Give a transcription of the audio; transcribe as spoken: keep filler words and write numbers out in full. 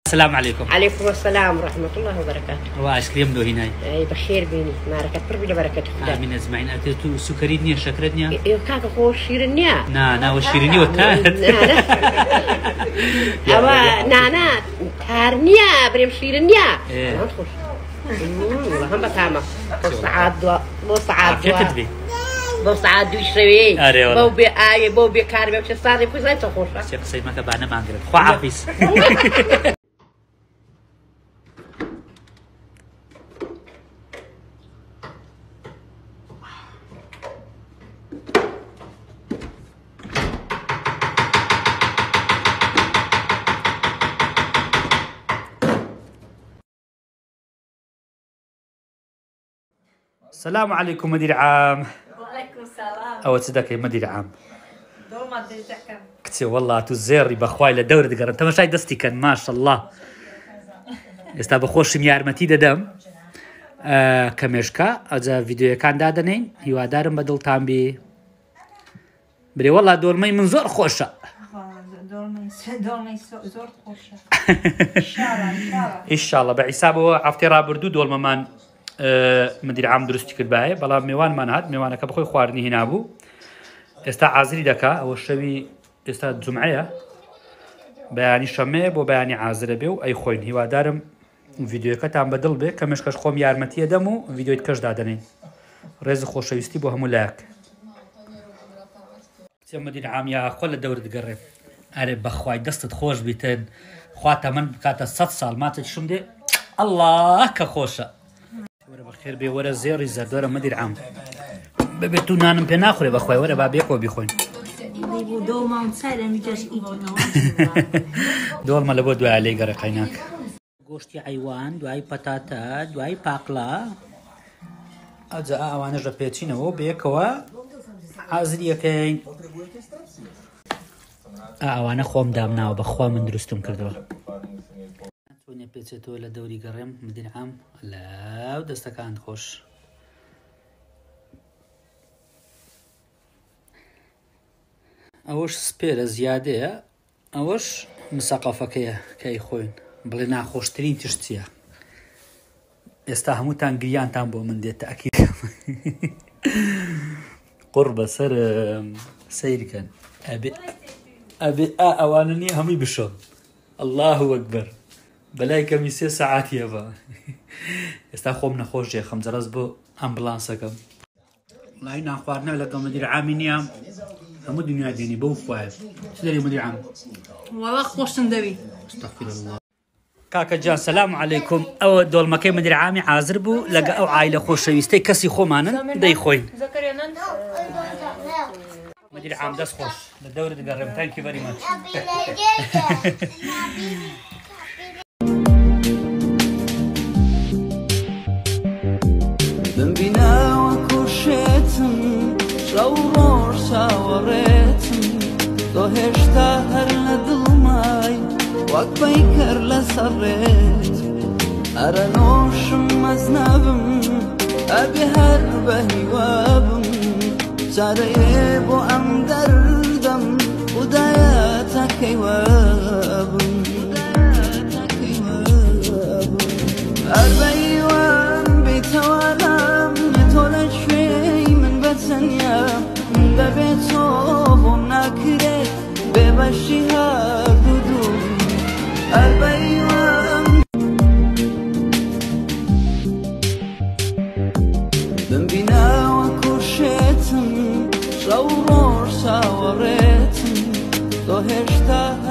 السلام عليكم. عليكم السلام ورحمة الله وبركاته. واش كريم دو هناي. اي بخير بيني ماركت بربي بركة خدا. آمين أجمعين. أنتوا سكرينيا شكرتنيا. إيه كاك هو شيرنيا. نا نا وشيرني وتان. أما نانا تارنيا بريم شيرنيا. ما تخش. والله هم بتعمل. بص عاد بص عاد. عافية تبي. بص عاد ويشري. أري والله. بو بي آي بو بي كارم بس صار يبغى زي تخش. شيخ سيد ما كبرنا ما عندنا. خو عافيس. السلام عليكم مدير عام. وعليكم السلام. أو تصدق مدير عام. دور ما تدري تحكم. كتير والله تزيري بخواي لدورة قرن. أنت مش هاي دستي كان ما شاء الله. استابخوش ميار متيدة دم. آه كمشكا أجا فيديو كان دادنين هو دارم بدل تامبي. بري والله دور مي من زور خوشة. دور مي دور مي زور خوشة. إن شاء الله إن شاء الله. إن شاء الله بعسابه عفترا بردو دول ممان. أه مدير عام درستي كرباية بلا ميوان ما نهاد ميوانك بخوي خوارني هنا أبو استا عازري دكا أو الشبي استا جمعية بياني شمي بو بياني عازرة بيو أي خوين هوا دارم فيديو كتام بدل بي كمش كش خوم يارمتي دمو فيديو يتكش دادني رز خوش يستي بو همو لاك سيم مدير عام يا خول الدورة تقرب أري بخواي دست خوش بيتن خواتا من كاتا ست سال ما تشم دي الله كخوشة بخير بي ورا زير زادورة مدير عام ببتو نانم بناخري بخوي ورا بابيكو بيخوين دول ما نسال ميجاش إيدنا دول ما لبود عليه قرا قيناك گوشتی حیوان دوای پتاتا دوای پاقلا اجا اوانه جپیچینو بیکوا حاضریکین اوانه خوم دامناو بخوا من درستم کردوا توني بيتشتو لدوري قرم مدير عام لا ودستكان خوش اوش سبير زياده اوش مساقفكيه كاي خوين بلينا خوش ترين تشتيا يستهمو تان تان بو من دي تاكيد قرب سر سير كان ابي ابي اوانني همي بشو الله اكبر بلاي كمي سي ساعات يابا استا خوم نخوش جي خمس راس بو امبلانسكم والله ناخوارنا لقى مدير عامينيا همو دنيا ديني بو فايف سيدي مدير عام والله خوش ندوي استغفر الله كاكا جان السلام عليكم او دول مكي مدير عامي حاضر بو لقى او عائله خوش يستي كسي خومانا دي خوين زكريا نند مدير عام داس خوش للدورة تقرب ثانك يو فيري ماتش بنا وكوشيتم شورور شاوريتم دوهشتا هر لدلماي وكبيكر لسريت أرنوشم مزنبم أبي هربهي وابم شاريب وأم دردم وداياتك وابم أربعي وام بيتوالام يتولد شوي من بتسنيا ببيتوب وناكريت ببشيها قدوم أربعي وام بنبنا وكوشيتم شورور شاوريتم دوهشتا